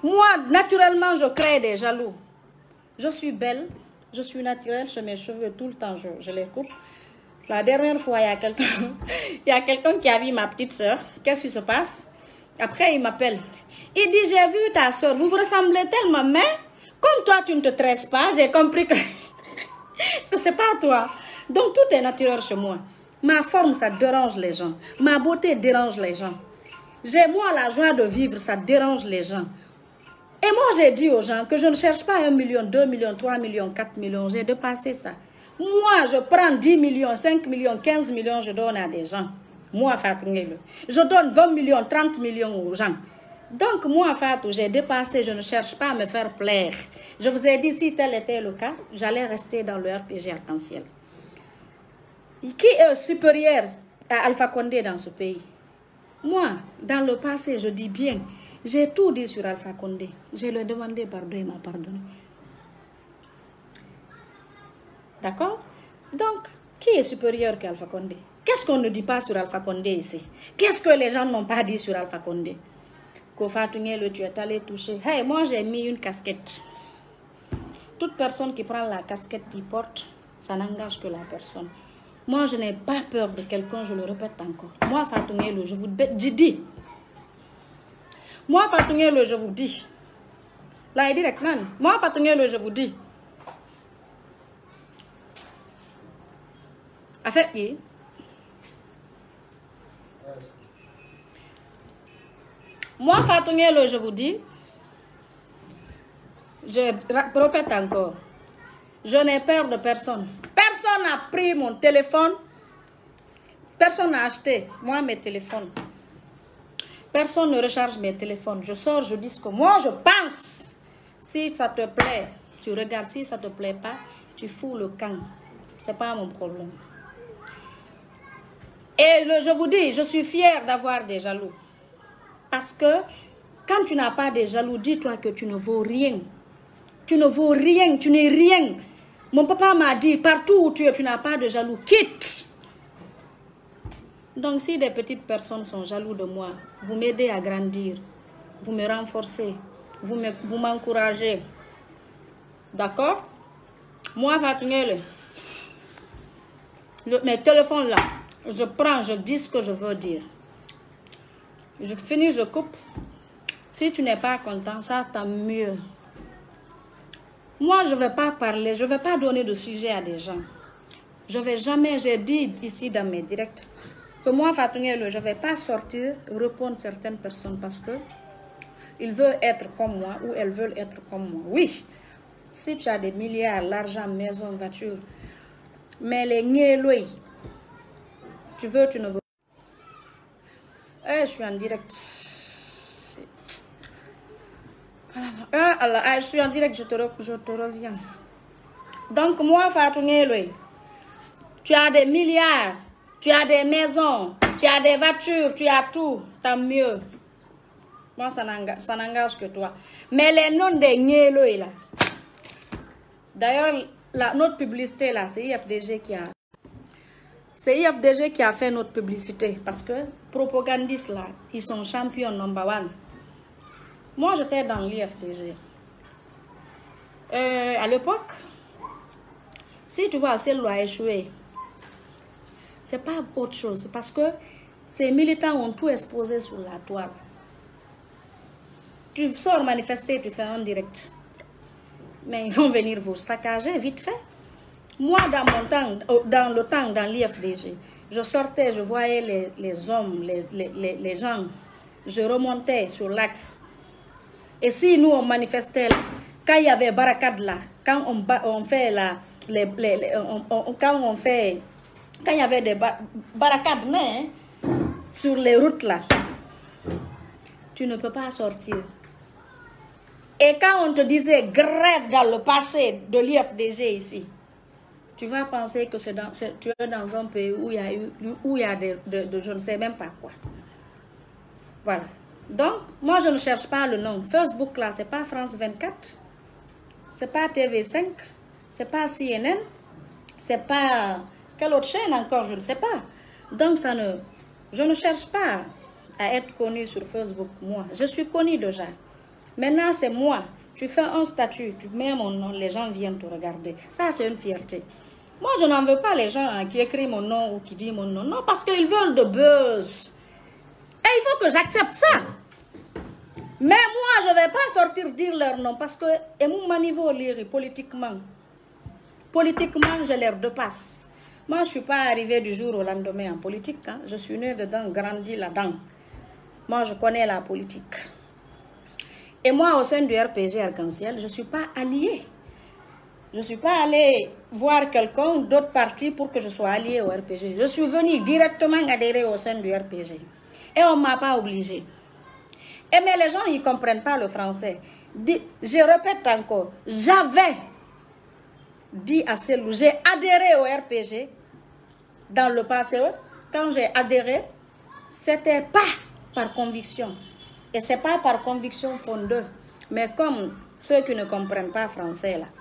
Moi, naturellement, je crée des jaloux. Je suis belle, je suis naturelle, je mes cheveux tout le temps, je les coupe. La dernière fois, il y a quelqu'un qui a vu ma petite soeur. Qu'est-ce qui se passe? Après, il m'appelle. Il dit, j'ai vu ta soeur, vous vous ressemblez tellement, mais comme toi, tu ne te tresses pas, j'ai compris que, que c'est pas toi. Donc, tout est naturel chez moi. Ma forme, ça dérange les gens. Ma beauté dérange les gens. J'ai moi la joie de vivre, ça dérange les gens. Et moi, j'ai dit aux gens que je ne cherche pas 1 million, 2 millions, 3 millions, 4 millions. J'ai dépassé ça. Moi, je prends 10 millions, 5 millions, 15 millions, je donne à des gens. Moi, Fatou Ngelo. Je donne 20 millions, 30 millions aux gens. Donc, moi, Fatou, j'ai dépassé, je ne cherche pas à me faire plaire. Je vous ai dit, si tel était le cas, j'allais rester dans le RPG arc-en-ciel. Qui est supérieur à Alpha Condé dans ce pays? Moi, dans le passé, je dis bien, j'ai tout dit sur Alpha Condé. Je lui ai demandé pardon, il m'a pardonné. D'accord? Donc, qui est supérieur qu'Alpha Condé? Qu'est-ce qu'on ne dit pas sur Alpha Condé ici? Qu'est-ce que les gens n'ont pas dit sur Alpha Condé? Fatou Ngelo, tu es allé toucher. Hey, moi j'ai mis une casquette. Toute personne qui prend la casquette qui porte, ça n'engage que la personne. Moi, je n'ai pas peur de quelqu'un, je le répète encore. Moi, Fatou Ngelo, je vous dis. Moi, Fatou Ngelo, je vous dis. Là, direct, non. Moi, Fatou Ngelo, je vous dis. Affaire qui? Moi, Fatou Ngelo, je vous dis. Je répète encore. Je n'ai peur de personne. Personne n'a pris mon téléphone. Personne n'a acheté, moi, mes téléphones. Personne ne recharge mes téléphones. Je sors, je dis ce que moi, je pense. Si ça te plaît, tu regardes. Si ça ne te plaît pas, tu fous le camp. Ce n'est pas mon problème. Et je vous dis, je suis fière d'avoir des jaloux. Parce que quand tu n'as pas de jaloux, dis-toi que tu ne vaux rien. Tu ne vaux rien, tu n'es rien. Mon papa m'a dit, partout où tu es, tu n'as pas de jaloux, quitte. Donc si des petites personnes sont jaloux de moi, vous m'aidez à grandir, vous me renforcez, vous m'encouragez. D'accord? Moi, Fatou Ngelo, mes téléphones là, je prends, je dis ce que je veux dire. Je finis, je coupe. Si tu n'es pas content, ça tant mieux. Moi, je ne vais pas parler, je ne vais pas donner de sujet à des gens. Je ne vais jamais, j'ai dit ici dans mes directs, que moi, Fatou Ngelo, je ne vais pas sortir répondre certaines personnes parce que ils veulent être comme moi ou elles veulent être comme moi. Oui, si tu as des milliards, l'argent, maison, voiture, mais les Ngelo, tu veux, tu ne veux. Je suis en direct. Je suis en direct, je te reviens. Donc, moi, Fatou Ngelo, tu as des milliards, tu as des maisons, tu as des voitures, tu as tout, tant mieux. Moi, ça n'engage que toi. Mais les noms des Ngelo, là. D'ailleurs, notre publicité, là, c'est IFDG qui a... C'est IFDG qui a fait notre publicité. Parce que, propagandistes, là, ils sont champions number one. Moi, j'étais dans l'IFDG. À l'époque, si tu vois, celle-là a échoué, c'est pas autre chose. Parce que ces militants ont tout exposé sur la toile. Tu sors manifester, tu fais un direct. Mais ils vont venir vous saccager vite fait. Moi, dans mon temps, dans l'IFDG, je sortais, je voyais les hommes, les gens. Je remontais sur l'axe. Et si nous, on manifestait, quand il y avait barricade là, quand on fait la... Quand il y avait des barricades sur les routes là, tu ne peux pas sortir. Et quand on te disait grève dans le passé de l'IFDG ici, tu vas penser que tu es dans un pays où il y a de je ne sais même pas quoi. Voilà. Donc, moi je ne cherche pas le nom. Facebook là, c'est pas France 24, c'est pas TV5, c'est pas CNN, c'est pas... Quelle autre chaîne encore, je ne sais pas. Donc, je ne cherche pas à être connue sur Facebook, moi. Je suis connue déjà. Maintenant, c'est moi. Tu fais un statut, tu mets mon nom, les gens viennent te regarder. Ça, c'est une fierté. Moi, je n'en veux pas les gens qui écrivent mon nom ou qui disent mon nom. Non, parce qu'ils veulent de buzz. Et il faut que j'accepte ça. Mais moi, je ne vais pas sortir dire leur nom parce que, et mon niveau lire politiquement, je leur dépasse. Moi, je ne suis pas arrivée du jour au lendemain en politique. Hein. Je suis née dedans, grandie là-dedans. Moi, je connais la politique. Et moi, au sein du RPG Arc-en-Ciel, je ne suis pas alliée. Je ne suis pas allée voir quelqu'un d'autre parti pour que je sois alliée au RPG. Je suis venue directement adhérer au sein du RPG. Et on ne m'a pas obligée. Et mais les gens, ils ne comprennent pas le français. Je répète encore, j'avais dit à Selou, j'ai adhéré au RPG dans le passé. Quand j'ai adhéré, ce n'était pas par conviction. Et ce n'est pas par conviction fondée. Mais comme ceux qui ne comprennent pas français, là,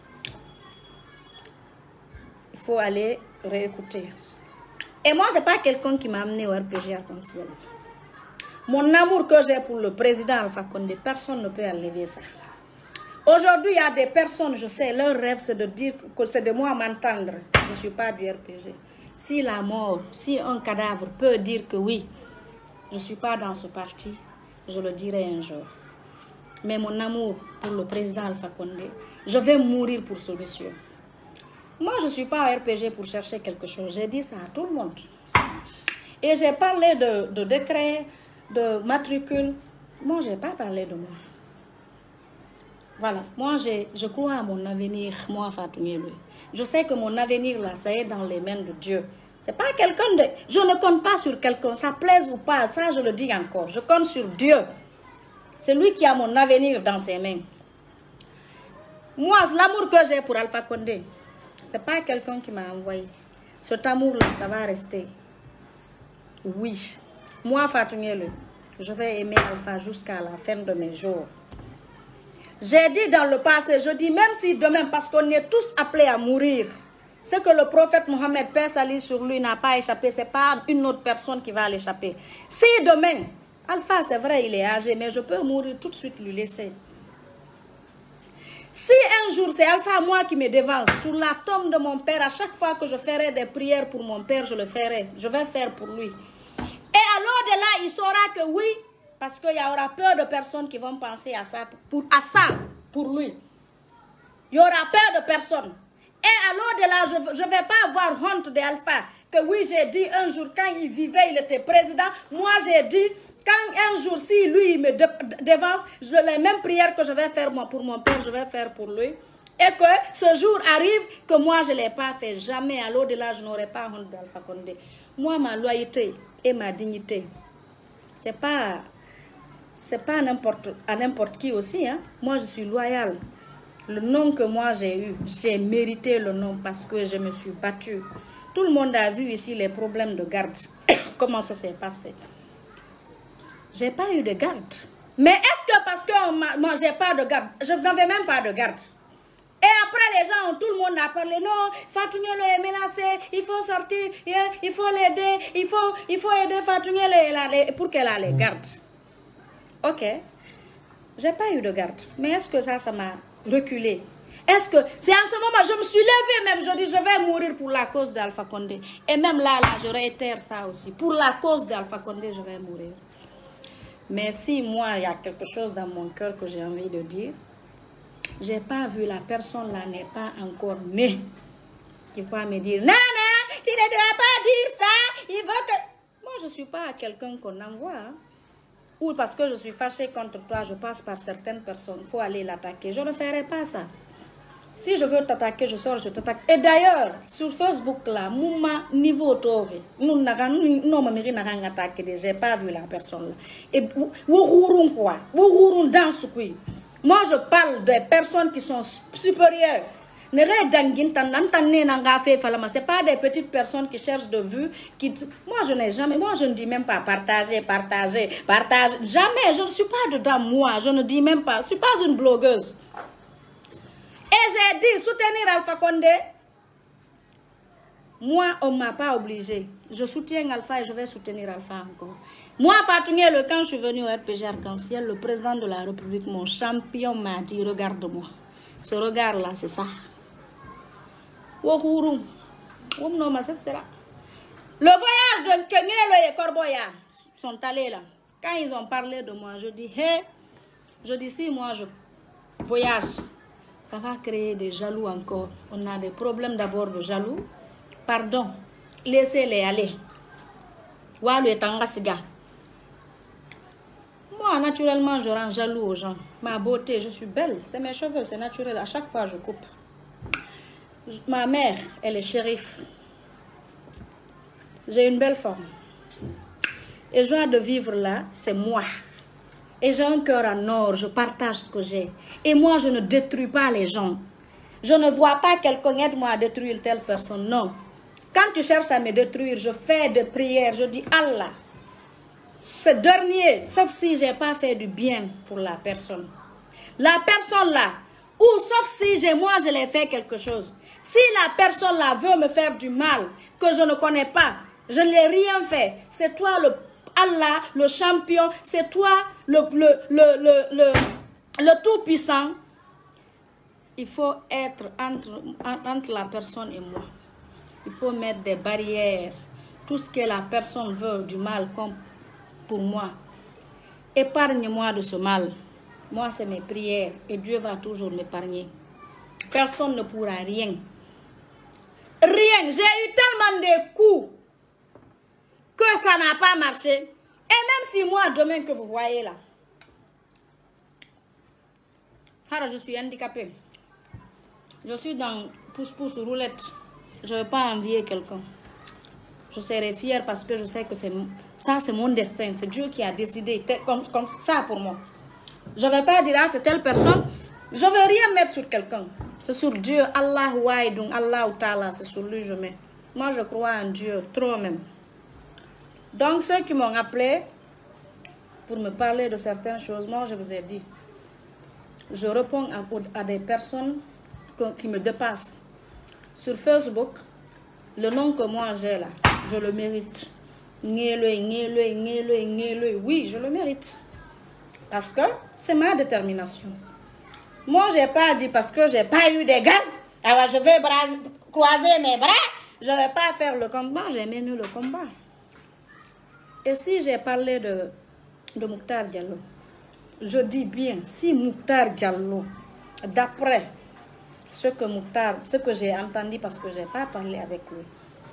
il faut aller réécouter. Et moi, ce n'est pas quelqu'un qui m'a amené au RPG Arc-en-Ciel. Mon amour que j'ai pour le président Alpha Condé, personne ne peut enlever ça. Aujourd'hui, il y a des personnes, je sais, leur rêve c'est de dire que c'est de moi m'entendre. Je ne suis pas du RPG. Si la mort, si un cadavre peut dire que oui, je ne suis pas dans ce parti, je le dirai un jour. Mais mon amour pour le président Alpha Condé, je vais mourir pour ce monsieur. Moi, je ne suis pas au RPG pour chercher quelque chose. J'ai dit ça à tout le monde. Et j'ai parlé de décret, de matricule. Moi, je n'ai pas parlé de moi. Voilà. Moi, je crois à mon avenir, moi, Fatou Ndiaye. Je sais que mon avenir, là, ça est dans les mains de Dieu. C'est pas quelqu'un de... Je ne compte pas sur quelqu'un, ça plaise ou pas, ça, je le dis encore. Je compte sur Dieu. C'est lui qui a mon avenir dans ses mains. Moi, l'amour que j'ai pour Alpha Condé, c'est pas quelqu'un qui m'a envoyé. Cet amour-là, ça va rester. Oui. Moi, Fatou Ndiaye, je vais aimer Alpha jusqu'à la fin de mes jours. J'ai dit dans le passé, je dis même si demain, parce qu'on est tous appelés à mourir, ce que le prophète Mohammed, paix salut sur lui, n'a pas échappé, ce n'est pas une autre personne qui va l'échapper. Si demain, Alpha, c'est vrai, il est âgé, mais je peux mourir tout de suite, lui laisser. Si un jour, c'est Alpha, moi qui me devance, sur la tombe de mon père, à chaque fois que je ferai des prières pour mon père, je le ferai. Je vais faire pour lui. Et à l'au-delà, il saura que oui, parce qu'il y aura peur de personnes qui vont penser à ça pour lui. Il y aura peur de personnes. Et à l'au-delà, je ne vais pas avoir honte d'Alpha. Que oui, j'ai dit un jour, quand il vivait, il était président. Moi, j'ai dit, quand un jour, si lui, il me devance, les mêmes prières que je vais faire moi, pour mon père, je vais faire pour lui. Et que ce jour arrive que moi, je ne l'ai pas fait. Jamais à l'au-delà, je n'aurai pas honte d'Alpha Condé. Moi, ma loyauté et ma dignité, c'est pas à n'importe qui aussi. Hein. Moi, je suis loyale. Le nom que moi j'ai eu, j'ai mérité le nom parce que je me suis battue. Tout le monde a vu ici les problèmes de garde. Comment ça s'est passé? J'ai pas eu de garde. Mais est-ce que parce que moi j'ai pas de garde, je n'avais même pas de garde. Et après les gens, tout le monde a parlé, non, Fatou Ndiaye est menacée, il faut sortir, il faut l'aider, il faut aider Fatou Ndiaye pour qu'elle ait les gardes. Ok, j'ai pas eu de garde. Mais est-ce que ça m'a reculé? Est-ce que c'est en ce moment, je me suis levée même, je dis, je vais mourir pour la cause d'Alpha Condé. Et même là, je réitère ça aussi. Pour la cause d'Alpha Condé, je vais mourir. Mais si moi, il y a quelque chose dans mon cœur que j'ai envie de dire, j'ai pas vu la personne là n'est pas encore née. Qui va me dire, non, non, tu ne dois pas dire ça, il veut que... Moi, je ne suis pas quelqu'un qu'on envoie. Hein. Ou parce que je suis fâchée contre toi, je passe par certaines personnes, il faut aller l'attaquer. Je ne ferai pas ça. Si je veux t'attaquer, je sors, je t'attaque. Et d'ailleurs, sur Facebook, là, mon niveau tori, non, je attaqué, j'ai pas vu la personne là. Et vous quoi? Vous dans ce qui. Moi, je parle des personnes qui sont supérieures. C'est pas des petites personnes qui cherchent de vues. Moi, je n'ai jamais, moi, je ne dis même pas partager. Jamais, je ne suis pas dedans, moi. Je ne dis même pas. Je ne suis pas une blogueuse. Et j'ai dit soutenir Alpha Condé. Moi, on ne m'a pas obligé. Je soutiens Alpha et je vais soutenir Alpha encore. Moi, Fatouné, quand je suis venu au RPG Arc-en-Ciel, le président de la République, mon champion, m'a dit, regarde-moi. Ce regard-là, c'est ça. Le voyage de Kenyelo et Corboya sont allés là. Quand ils ont parlé de moi, je dis, hé, je dis, si moi je voyage, ça va créer des jaloux encore. On a des problèmes d'abord de jaloux. Pardon, laissez-les aller. Moi, naturellement, je rends jaloux aux gens. Ma beauté, je suis belle. C'est mes cheveux, c'est naturel. À chaque fois, je coupe. Ma mère, elle est shérif. J'ai une belle forme. Et joie de vivre là, c'est moi. Et j'ai un cœur en or, je partage ce que j'ai. Et moi, je ne détruis pas les gens. Je ne vois pas quelqu'un aide-moi à détruire telle personne. Non. Quand tu cherches à me détruire, je fais des prières. Je dis, Allah, ce dernier, sauf si je n'ai pas fait du bien pour la personne. La personne là, ou sauf si moi, je l'ai fait quelque chose. Si la personne là veut me faire du mal, que je ne connais pas, je ne l'ai rien fait. C'est toi le Allah, le champion, c'est toi le tout-puissant. Il faut être entre la personne et moi. Il faut mettre des barrières. Tout ce que la personne veut du mal comme pour moi. Épargne-moi de ce mal. Moi, c'est mes prières et Dieu va toujours m'épargner. Personne ne pourra rien. Rien. J'ai eu tellement de coups que ça n'a pas marché. Et même si moi, demain que vous voyez là, je suis handicapée. Je suis dans pouce-pouce roulette. Je ne vais pas envier quelqu'un. Je serai fière parce que je sais que ça, c'est mon destin. C'est Dieu qui a décidé comme ça pour moi. Je ne vais pas dire, ah, c'est telle personne. Je ne vais rien mettre sur quelqu'un. C'est sur Dieu. Allah Waïdoun, Allah Ta'ala, c'est sur lui je mets. Moi, je crois en Dieu, trop même. Donc, ceux qui m'ont appelé pour me parler de certaines choses, moi, je vous ai dit, je réponds à des personnes qui me dépassent. Sur Facebook, le nom que moi j'ai là, je le mérite. Oui, je le mérite. Parce que c'est ma détermination. Moi, je n'ai pas dit parce que je n'ai pas eu des gardes. Alors, je vais croiser mes bras. Je ne vais pas faire le combat. J'ai mené le combat. Et si j'ai parlé de Mokhtar Diallo, je dis bien, si Mokhtar Diallo, d'après ce que j'ai entendu parce que je n'ai pas parlé avec lui,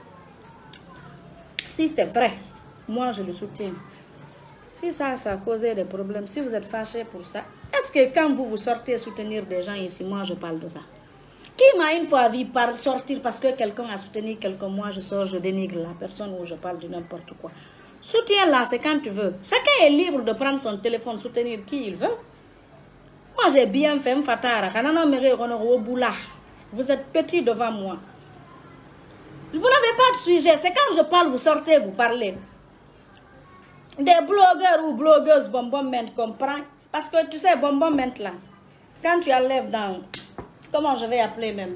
si c'est vrai, moi je le soutiens. Si ça a causé des problèmes, si vous êtes fâché pour ça, est-ce que quand vous sortez soutenir des gens ici, moi je parle de ça? Qui m'a une fois vu sortir parce que quelqu'un a soutenu quelqu'un, moi je sors, je dénigre la personne ou je parle de n'importe quoi. Soutiens-la, c'est quand tu veux. Chacun est libre de prendre son téléphone, soutenir qui il veut. Moi j'ai bien fait, vous êtes petit devant moi. Vous n'avez pas de sujet, c'est quand je parle, vous sortez, vous parlez. Des blogueurs ou blogueuses bonbon comprennent. Parce que tu sais, bonbon là, quand tu enlèves dans, comment je vais appeler même,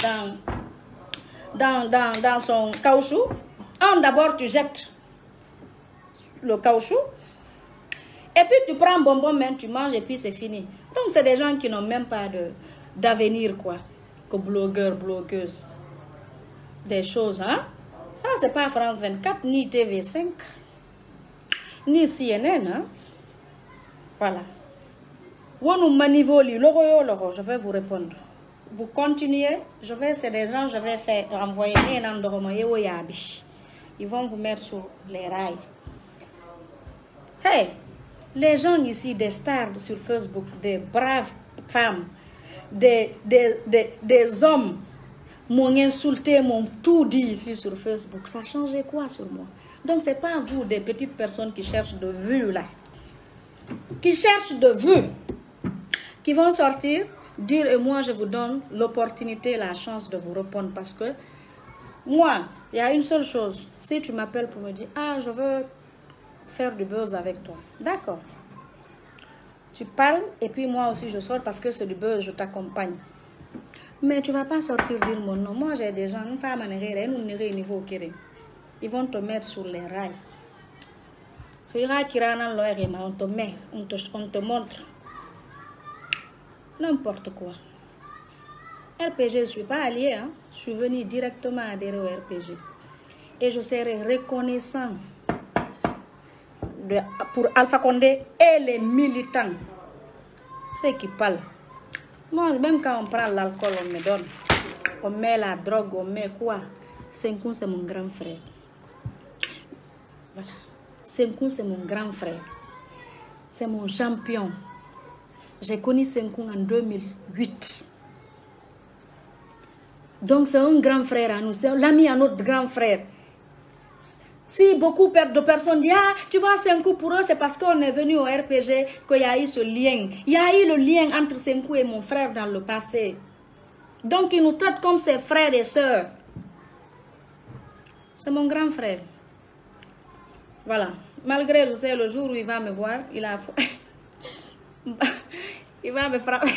dans son caoutchouc, d'abord tu jettes le caoutchouc, et puis tu prends bonbon tu manges et puis c'est fini. Donc c'est des gens qui n'ont même pas d'avenir quoi, que blogueurs, blogueuses. Des choses, hein. Ça c'est pas France 24, ni TV5. Ni CNN, hein? Voilà. Je vais vous répondre. Vous continuez, c'est des gens, je vais faire envoyer un endroit. Ils vont vous mettre sur les rails. Hey, les gens ici, des stars sur Facebook, des braves femmes, des hommes m'ont insulté, m'ont tout dit ici sur Facebook. Ça a changé quoi sur moi? Donc, ce n'est pas vous, des petites personnes qui cherchent de vues là, qui cherchent de vues, qui vont sortir, dire, et moi, je vous donne l'opportunité, la chance de vous répondre. Parce que moi, il y a une seule chose. Si tu m'appelles pour me dire, ah, je veux faire du buzz avec toi. D'accord. Tu parles, et puis moi aussi, je sors parce que c'est du buzz, je t'accompagne. Mais tu ne vas pas sortir dire mon nom. Moi, j'ai des gens, une femme en niveau au Kéré. ils vont te mettre sur les rails. On te met, on te montre. N'importe quoi. RPG, je ne suis pas alliée. Hein? Je suis venue directement adhérer au RPG. Et je serai reconnaissant pour Alpha Condé et les militants. Ceux qui parlent. Moi, même quand on prend l'alcool, on me donne. On met la drogue, on met quoi? Senkou, c'est mon grand frère. Voilà. Senkou, c'est mon grand frère. C'est mon champion. J'ai connu Senkou en 2008. Donc, c'est un grand frère à nous. C'est l'ami à notre grand frère. Si beaucoup de personnes disent, ah, tu vois, Senkou pour eux, c'est parce qu'on est venu au RPG qu'il y a eu ce lien. Il y a eu le lien entre Senkou et mon frère dans le passé. Donc, ils nous traitent comme ses frères et sœurs. C'est mon grand frère. Voilà. Malgré, je sais, le jour où il va me voir, il a... il va me frapper.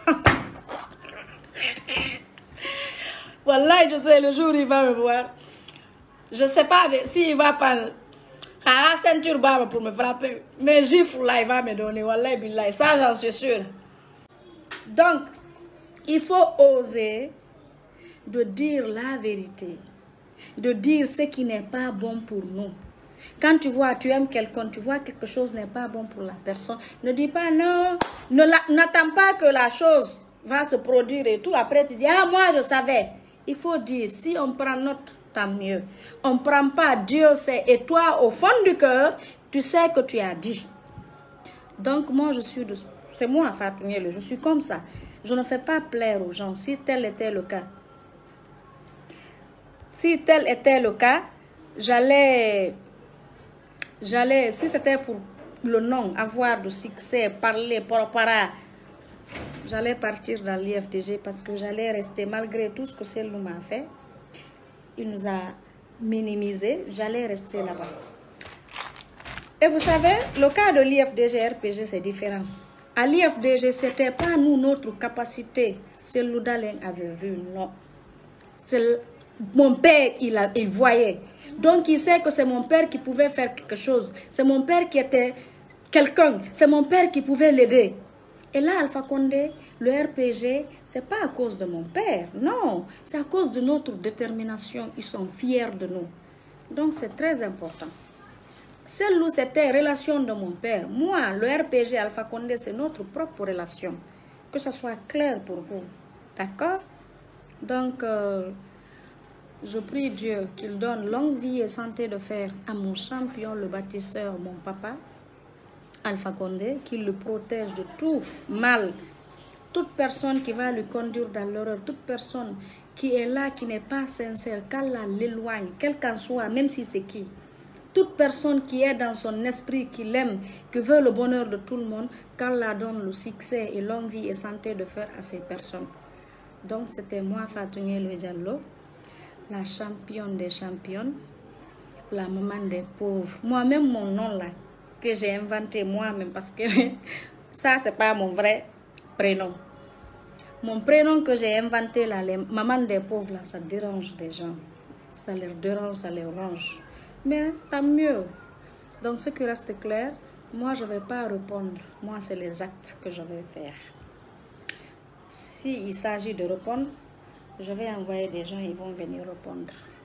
Voilà, je sais, le jour où il va me voir. Je ne sais pas s'il va prendre la ceinture barbe pour me frapper. Mais gifle là, il va me donner. Wallah, billah. Ça, j'en suis sûre. Donc, il faut oser de dire la vérité. De dire ce qui n'est pas bon pour nous. Quand tu vois, tu aimes quelqu'un, tu vois quelque chose n'est pas bon pour la personne, ne dis pas non. N'attends pas que la chose va se produire et tout. Après, tu dis, ah, moi, je savais. Il faut dire, si on prend note, tant mieux. On ne prend pas, Dieu sait. Et toi, au fond du cœur, tu sais que tu as dit. Donc, moi, c'est moi, Fatou Nielo, je suis comme ça. Je ne fais pas plaire aux gens, si tel était le cas. Si tel était le cas, j'allais, si c'était pour le nom, avoir de succès, parler, j'allais partir dans l'IFDG parce que j'allais rester, malgré tout ce que Cellou m'a fait, il nous a minimisé, j'allais rester là-bas. Et vous savez, le cas de l'IFDG, RPG, c'est différent. À l'IFDG, ce n'était pas nous, notre capacité. Cellou Dalein avait vu, non. Mon père, il voyait. Donc, il sait que c'est mon père qui pouvait faire quelque chose. C'est mon père qui était quelqu'un. C'est mon père qui pouvait l'aider. Et là, Alpha Condé, le RPG, ce n'est pas à cause de mon père. Non, c'est à cause de notre détermination. Ils sont fiers de nous. Donc, c'est très important. Celle-là, c'était relation de mon père. Moi, le RPG Alpha Condé, c'est notre propre relation. Que ce soit clair pour vous. D'accord? Donc, je prie Dieu qu'il donne longue vie et santé de fer à mon champion, le bâtisseur, mon papa, Alpha Condé, qu'il le protège de tout mal. Toute personne qui va lui conduire dans l'horreur, toute personne qui est là, qui n'est pas sincère, qu'Allah l'éloigne, quel qu'en soit, même si c'est qui. Toute personne qui est dans son esprit, qui l'aime, qui veut le bonheur de tout le monde, qu'Allah donne le succès et longue vie et santé de fer à ces personnes. Donc, c'était moi, Fatou Nielo Diallo, la championne des championnes, la maman des pauvres. Moi-même, mon nom là, que j'ai inventé moi-même, parce que ça, c'est pas mon vrai prénom. Mon prénom que j'ai inventé là, les mamans des pauvres là, ça dérange des gens. Ça leur dérange, ça les ronge. Mais tant mieux. Donc, ce qui reste clair, moi, je ne vais pas répondre. Moi, c'est les actes que je vais faire. S'il s'agit de répondre, je vais envoyer des gens, ils vont venir répondre.